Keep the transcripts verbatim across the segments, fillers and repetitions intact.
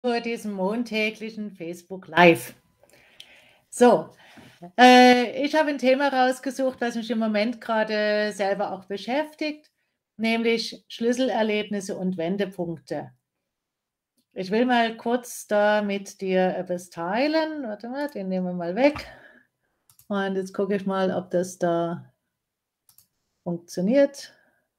Zu diesem montäglichen Facebook Live. So, äh, ich habe ein Thema rausgesucht, was mich im Moment gerade selber auch beschäftigt, nämlich Schlüsselerlebnisse und Wendepunkte. Ich will mal kurz da mit dir etwas teilen. Warte mal, den nehmen wir mal weg. Und jetzt gucke ich mal, ob das da funktioniert.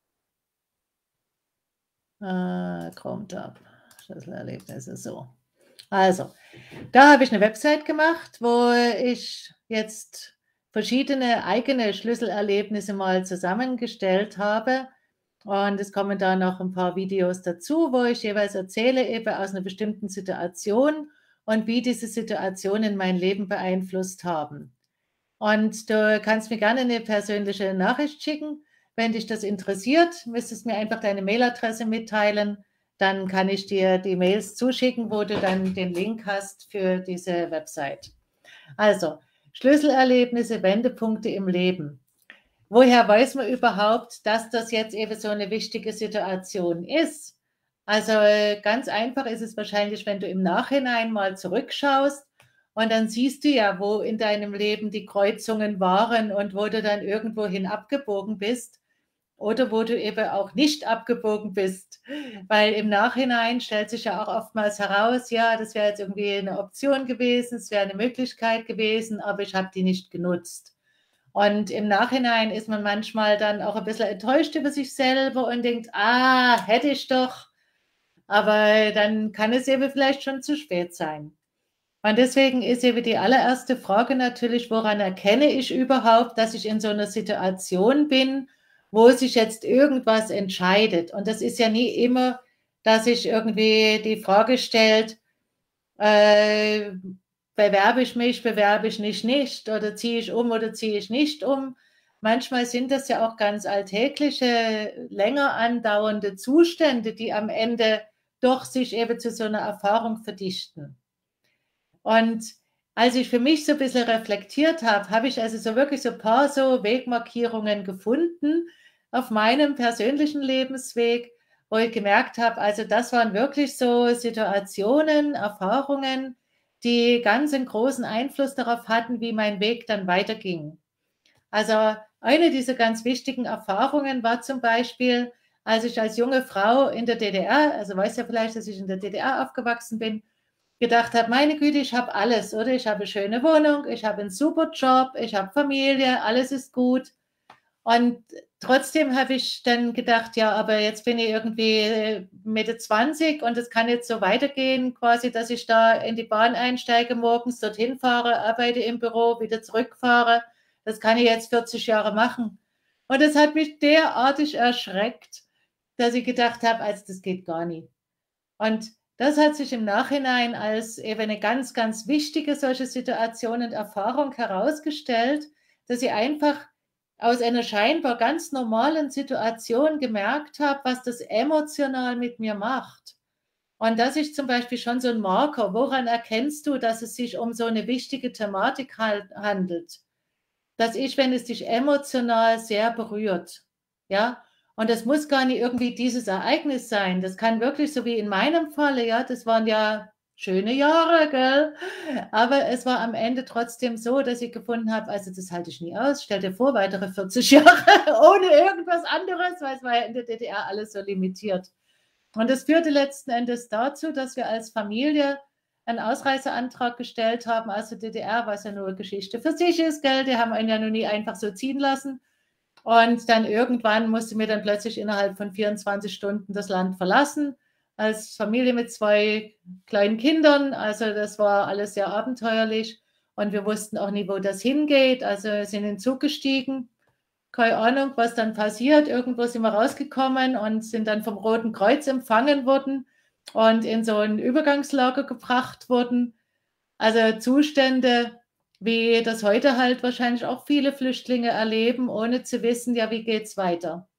Äh, Chrome Tab, Schlüsselerlebnisse, so. Also, da habe ich eine Website gemacht, wo ich jetzt verschiedene eigene Schlüsselerlebnisse mal zusammengestellt habe. Und es kommen da noch ein paar Videos dazu, wo ich jeweils erzähle, eben aus einer bestimmten Situation und wie diese Situationen mein Leben beeinflusst haben. Und du kannst mir gerne eine persönliche Nachricht schicken, wenn dich das interessiert. Müsstest mir einfach deine Mailadresse mitteilen. Dann kann ich dir die Mails zuschicken, wo du dann den Link hast für diese Website. Also, Schlüsselerlebnisse, Wendepunkte im Leben. Woher weiß man überhaupt, dass das jetzt eben so eine wichtige Situation ist? Also ganz einfach ist es wahrscheinlich, wenn du im Nachhinein mal zurückschaust und dann siehst du ja, wo in deinem Leben die Kreuzungen waren und wo du dann irgendwohin abgebogen bist oder wo du eben auch nicht abgebogen bist. Weil im Nachhinein stellt sich ja auch oftmals heraus, ja, das wäre jetzt irgendwie eine Option gewesen, es wäre eine Möglichkeit gewesen, aber ich habe die nicht genutzt. Und im Nachhinein ist man manchmal dann auch ein bisschen enttäuscht über sich selber und denkt, ah, hätte ich doch. Aber dann kann es eben vielleicht schon zu spät sein. Und deswegen ist eben die allererste Frage natürlich, woran erkenne ich überhaupt, dass ich in so einer Situation bin, wo sich jetzt irgendwas entscheidet. Und das ist ja nie immer, dass sich irgendwie die Frage stellt, äh, bewerbe ich mich, bewerbe ich mich nicht oder ziehe ich um oder ziehe ich nicht um. Manchmal sind das ja auch ganz alltägliche, länger andauernde Zustände, die am Ende doch sich eben zu so einer Erfahrung verdichten. Und als ich für mich so ein bisschen reflektiert habe, habe ich also so wirklich so ein paar so Wegmarkierungen gefunden auf meinem persönlichen Lebensweg, wo ich gemerkt habe, also das waren wirklich so Situationen, Erfahrungen, die ganz einen großen Einfluss darauf hatten, wie mein Weg dann weiterging. Also eine dieser ganz wichtigen Erfahrungen war zum Beispiel, als ich als junge Frau in der D D R, also weiß ja vielleicht, dass ich in der D D R aufgewachsen bin, gedacht habe, meine Güte, ich habe alles, oder? Ich habe eine schöne Wohnung, ich habe einen super Job, ich habe Familie, alles ist gut. Und trotzdem habe ich dann gedacht, ja, aber jetzt bin ich irgendwie Mitte zwanzig und es kann jetzt so weitergehen, quasi, dass ich da in die Bahn einsteige, morgens dorthin fahre, arbeite im Büro, wieder zurückfahre. Das kann ich jetzt vierzig Jahre machen. Und das hat mich derartig erschreckt, dass ich gedacht habe, also das geht gar nicht. Und das hat sich im Nachhinein als eben eine ganz, ganz wichtige solche Situation und Erfahrung herausgestellt, dass ich einfach aus einer scheinbar ganz normalen Situation gemerkt habe, was das emotional mit mir macht. Und das ist zum Beispiel schon so ein Marker. Woran erkennst du, dass es sich um so eine wichtige Thematik handelt? Dass ich, wenn es dich emotional sehr berührt, ja, und das muss gar nicht irgendwie dieses Ereignis sein. Das kann wirklich so wie in meinem Falle, ja, das waren ja schöne Jahre, gell? Aber es war am Ende trotzdem so, dass ich gefunden habe, also das halte ich nie aus. Stell dir vor, weitere vierzig Jahre ohne irgendwas anderes, weil es war ja in der D D R alles so limitiert. Und das führte letzten Endes dazu, dass wir als Familie einen Ausreiseantrag gestellt haben aus der D D R, was ja nur Geschichte für sich ist, gell? Die haben einen ja noch nie einfach so ziehen lassen. Und dann irgendwann musste mir dann plötzlich innerhalb von vierundzwanzig Stunden das Land verlassen, als Familie mit zwei kleinen Kindern. Also das war alles sehr abenteuerlich und wir wussten auch nie, wo das hingeht. Also wir sind in den Zug gestiegen, keine Ahnung, was dann passiert. Irgendwo sind wir rausgekommen und sind dann vom Roten Kreuz empfangen worden und in so ein Übergangslager gebracht worden. Also Zustände, wie das heute halt wahrscheinlich auch viele Flüchtlinge erleben, ohne zu wissen, ja, wie geht's weiter.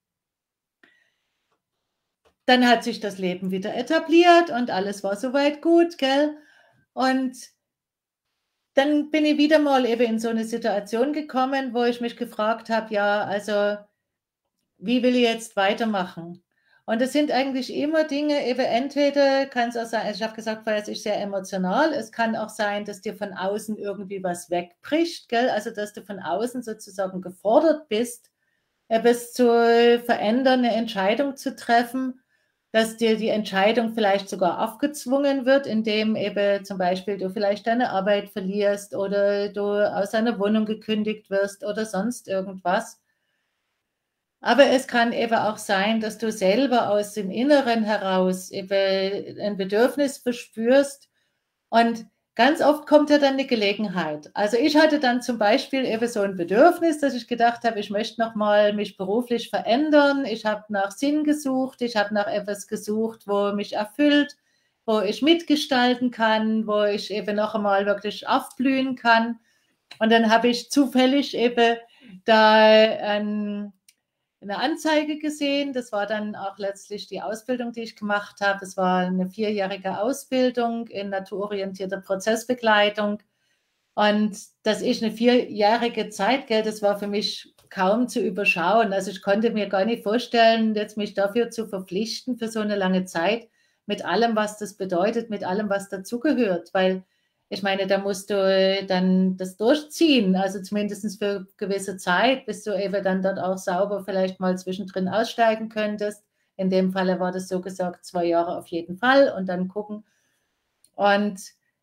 Dann hat sich das Leben wieder etabliert und alles war soweit gut, gell? Und dann bin ich wieder mal eben in so eine Situation gekommen, wo ich mich gefragt habe, ja, also wie will ich jetzt weitermachen? Und das sind eigentlich immer Dinge, eben entweder kann es auch sein, also ich habe gesagt, weil es ist sehr emotional, es kann auch sein, dass dir von außen irgendwie was wegbricht, gell? Also dass du von außen sozusagen gefordert bist, etwas zu verändern, eine Entscheidung zu treffen, dass dir die Entscheidung vielleicht sogar aufgezwungen wird, indem eben zum Beispiel du vielleicht deine Arbeit verlierst oder du aus deiner Wohnung gekündigt wirst oder sonst irgendwas. Aber es kann eben auch sein, dass du selber aus dem Inneren heraus eben ein Bedürfnis verspürst und ganz oft kommt ja dann eine Gelegenheit. Also ich hatte dann zum Beispiel eben so ein Bedürfnis, dass ich gedacht habe, ich möchte nochmal mich beruflich verändern. Ich habe nach Sinn gesucht, ich habe nach etwas gesucht, wo mich erfüllt, wo ich mitgestalten kann, wo ich eben noch einmal wirklich aufblühen kann. Und dann habe ich zufällig eben da ein eine Anzeige gesehen. Das war dann auch letztlich die Ausbildung, die ich gemacht habe. Es war eine vierjährige Ausbildung in naturorientierter Prozessbegleitung. Und dass ich eine vierjährige Zeit, gell, das war für mich kaum zu überschauen. Also ich konnte mir gar nicht vorstellen, jetzt mich dafür zu verpflichten für so eine lange Zeit, mit allem, was das bedeutet, mit allem, was dazugehört. Weil ich meine, da musst du dann das durchziehen, also zumindest für gewisse Zeit, bis du eben dann dort auch sauber vielleicht mal zwischendrin aussteigen könntest. In dem Falle war das so gesagt, zwei Jahre auf jeden Fall und dann gucken. Und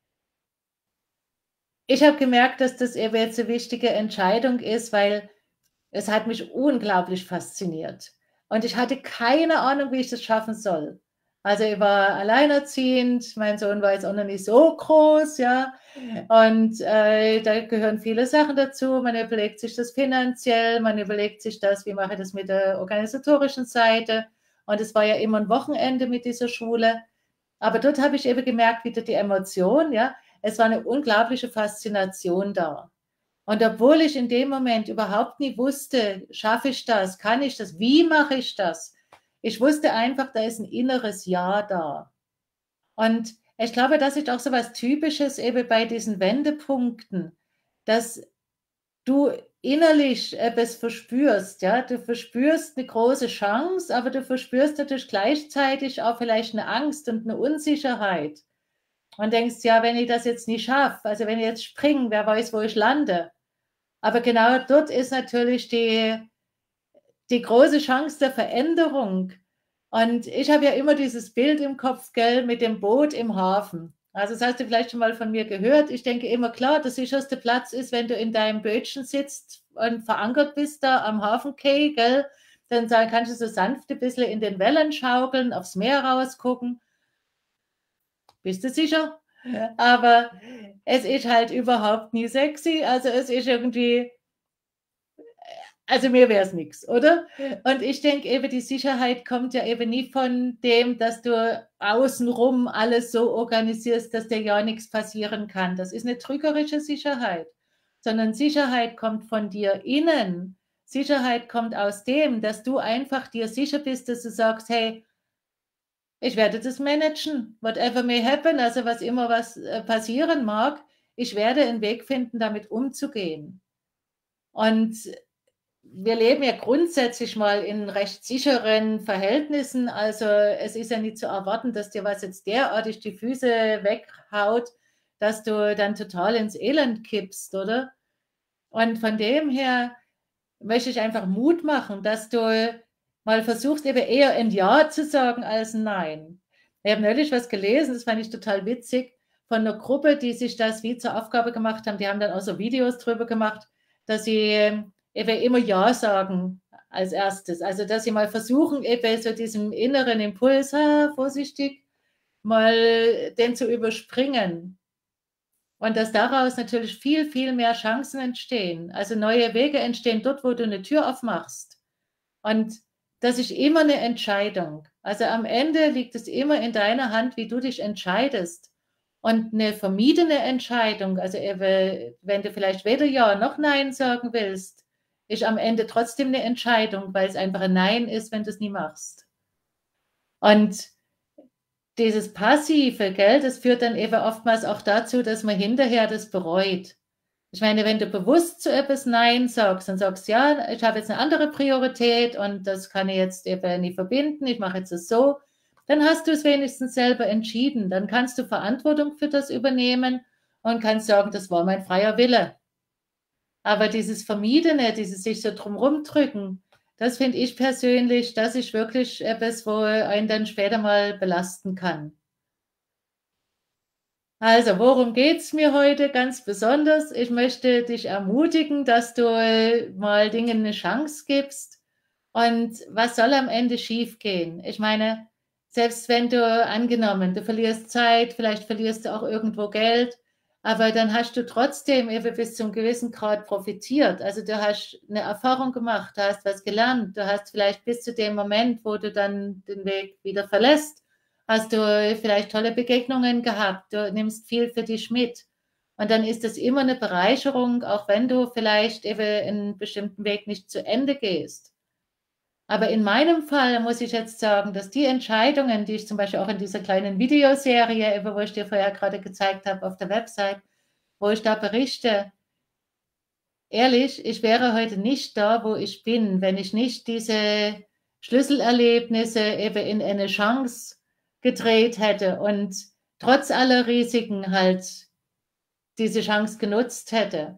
ich habe gemerkt, dass das eben jetzt eine wichtige Entscheidung ist, weil es hat mich unglaublich fasziniert. Und ich hatte keine Ahnung, wie ich das schaffen soll. Also ich war alleinerziehend, mein Sohn war jetzt auch noch nicht so groß, ja. Und äh, da gehören viele Sachen dazu. Man überlegt sich das finanziell, man überlegt sich das, wie mache ich das mit der organisatorischen Seite. Und es war ja immer ein Wochenende mit dieser Schule. Aber dort habe ich eben gemerkt, wieder die Emotion, ja. Es war eine unglaubliche Faszination da. Und obwohl ich in dem Moment überhaupt nie wusste, schaffe ich das, kann ich das, wie mache ich das? Ich wusste einfach, da ist ein inneres Ja da. Und ich glaube, das ist auch so was Typisches eben bei diesen Wendepunkten, dass du innerlich etwas verspürst, ja, du verspürst eine große Chance, aber du verspürst natürlich gleichzeitig auch vielleicht eine Angst und eine Unsicherheit. Und denkst, ja, wenn ich das jetzt nicht schaffe, also wenn ich jetzt springe, wer weiß, wo ich lande. Aber genau dort ist natürlich die, die große Chance der Veränderung. Und ich habe ja immer dieses Bild im Kopf, gell, mit dem Boot im Hafen. Also das hast du vielleicht schon mal von mir gehört. Ich denke immer, klar, der sicherste Platz ist, wenn du in deinem Bötchen sitzt und verankert bist da am Hafenkay, gell, dann kannst du so sanft ein bisschen in den Wellen schaukeln, aufs Meer rausgucken. Bist du sicher? Aber es ist halt überhaupt nie sexy. Also es ist irgendwie, also mir wäre es nichts, oder? Und ich denke eben, die Sicherheit kommt ja eben nie von dem, dass du außenrum alles so organisierst, dass dir ja nichts passieren kann. Das ist eine trügerische Sicherheit, sondern Sicherheit kommt von dir innen. Sicherheit kommt aus dem, dass du einfach dir sicher bist, dass du sagst, hey, ich werde das managen, whatever may happen, also was immer was äh, passieren mag, ich werde einen Weg finden, damit umzugehen. Und wir leben ja grundsätzlich mal in recht sicheren Verhältnissen. Also es ist ja nicht zu erwarten, dass dir was jetzt derartig die Füße weghaut, dass du dann total ins Elend kippst, oder? Und von dem her möchte ich einfach Mut machen, dass du mal versuchst, eben eher ein Ja zu sagen als ein Nein. Ich habe neulich was gelesen, das fand ich total witzig, von einer Gruppe, die sich das wie zur Aufgabe gemacht haben. Die haben dann auch so Videos drüber gemacht, dass sie eben immer Ja sagen als erstes. Also, dass sie mal versuchen, eben so diesem inneren Impuls, ah, vorsichtig, mal den zu überspringen. Und dass daraus natürlich viel, viel mehr Chancen entstehen. Also neue Wege entstehen dort, wo du eine Tür aufmachst. Und das ist immer eine Entscheidung. Also am Ende liegt es immer in deiner Hand, wie du dich entscheidest. Und eine vermiedene Entscheidung, also wenn du vielleicht weder Ja noch Nein sagen willst, ist am Ende trotzdem eine Entscheidung, weil es einfach ein Nein ist, wenn du es nie machst. Und dieses Passive, gell, das führt dann eben oftmals auch dazu, dass man hinterher das bereut. Ich meine, wenn du bewusst zu etwas Nein sagst und sagst, ja, ich habe jetzt eine andere Priorität und das kann ich jetzt eben nicht verbinden, ich mache jetzt das so, dann hast du es wenigstens selber entschieden. Dann kannst du Verantwortung für das übernehmen und kannst sagen, das war mein freier Wille. Aber dieses Vermiedene, dieses sich so drumherum drücken, das finde ich persönlich, das ist wirklich etwas, wo einen dann später mal belasten kann. Also, worum geht es mir heute ganz besonders? Ich möchte dich ermutigen, dass du mal Dingen eine Chance gibst. Und was soll am Ende schiefgehen? Ich meine, selbst wenn du angenommen, du verlierst Zeit, vielleicht verlierst du auch irgendwo Geld, aber dann hast du trotzdem eben bis zum gewissen Grad profitiert. Also du hast eine Erfahrung gemacht, du hast was gelernt, du hast vielleicht bis zu dem Moment, wo du dann den Weg wieder verlässt, hast du vielleicht tolle Begegnungen gehabt, du nimmst viel für dich mit. Und dann ist das immer eine Bereicherung, auch wenn du vielleicht eben einen bestimmten Weg nicht zu Ende gehst. Aber in meinem Fall muss ich jetzt sagen, dass die Entscheidungen, die ich zum Beispiel auch in dieser kleinen Videoserie, wo ich dir vorher gerade gezeigt habe auf der Website, wo ich da berichte, ehrlich, ich wäre heute nicht da, wo ich bin, wenn ich nicht diese Schlüsselerlebnisse eben in eine Chance gedreht hätte und trotz aller Risiken halt diese Chance genutzt hätte.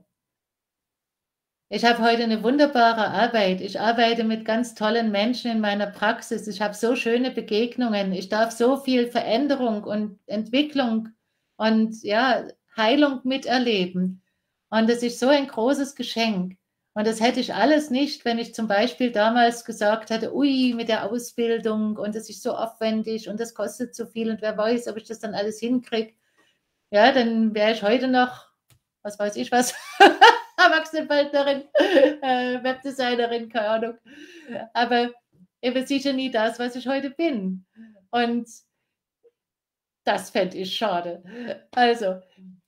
Ich habe heute eine wunderbare Arbeit. Ich arbeite mit ganz tollen Menschen in meiner Praxis. Ich habe so schöne Begegnungen. Ich darf so viel Veränderung und Entwicklung und ja, Heilung miterleben. Und das ist so ein großes Geschenk. Und das hätte ich alles nicht, wenn ich zum Beispiel damals gesagt hätte, ui, mit der Ausbildung und das ist so aufwendig und das kostet so viel und wer weiß, ob ich das dann alles hinkriege. Ja, dann wäre ich heute noch, was weiß ich was, Erwachsenenbildnerin, äh, Webdesignerin, keine Ahnung. Aber eben sicher nie das, was ich heute bin. Und das fände ich schade. Also,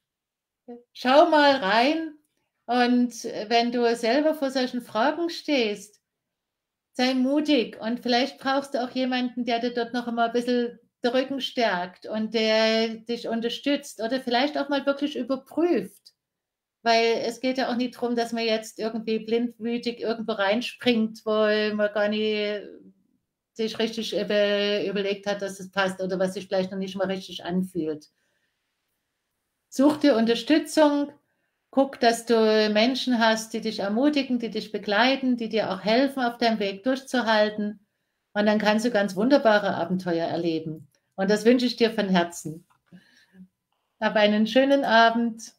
schau mal rein und wenn du selber vor solchen Fragen stehst, sei mutig und vielleicht brauchst du auch jemanden, der dir dort noch einmal ein bisschen den Rücken stärkt und der dich unterstützt oder vielleicht auch mal wirklich überprüft. Weil es geht ja auch nicht darum, dass man jetzt irgendwie blindwütig irgendwo reinspringt, wo man gar nicht sich richtig über, überlegt hat, dass es passt oder was sich vielleicht noch nicht mal richtig anfühlt. Such dir Unterstützung, guck, dass du Menschen hast, die dich ermutigen, die dich begleiten, die dir auch helfen, auf deinem Weg durchzuhalten. Und dann kannst du ganz wunderbare Abenteuer erleben. Und das wünsche ich dir von Herzen. Hab einen schönen Abend.